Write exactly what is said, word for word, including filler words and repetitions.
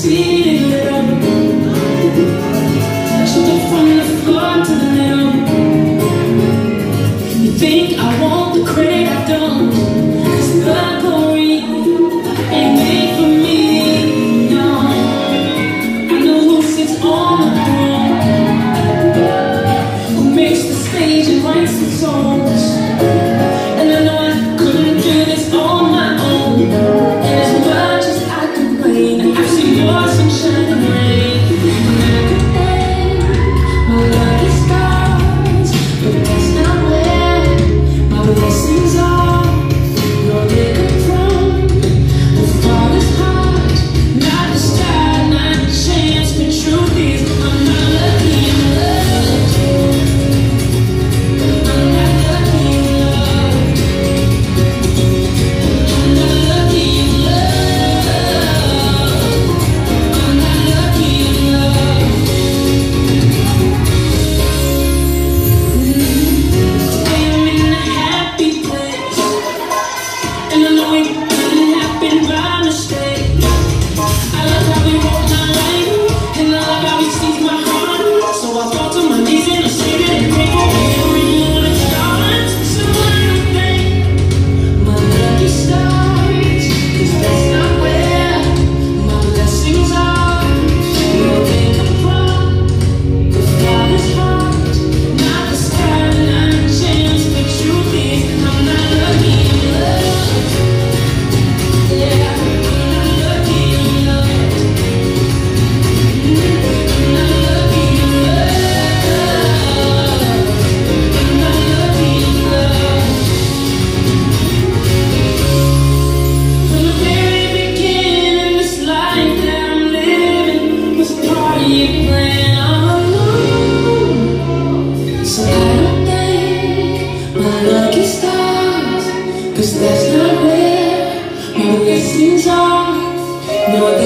see it all. Shook it from the floor to the middle. You think I want the credit I don't, 'cause the glory ain't made for me, no. I know who sits on the throne, who makes the stage and writes the songs. And I know I couldn't do this on my own. And as much as I complain, I've seen more sunshine and rain. And I could thank my lucky stars, but that's not where my blessings are. No, they come from the Father's heart, not the sky, not the chance. But truth is, I'm not lucky in love. I'm not lucky in love. I'm not lucky in love. I'm not lucky in love. Today I'm in a happy place, and I know it didn't happen by mistake. I love how he wrote my life, and I love how he sees my heart. So I fall to my knees and I say that I'm grateful for everyone it starts. So I don't thank my lucky stars, 'cause that's not where my blessings are. No, they come from the Father's heart, not the sky, not a chance. But truth is, I'm not lucky in love. Yeah, I'm not lucky in love. I'm not lucky in love. I'm not lucky in love. From the very beginning, this life that I'm living was part of your plan all along. So I don't thank my lucky stars, 'cause that's not where my blessings are. No, they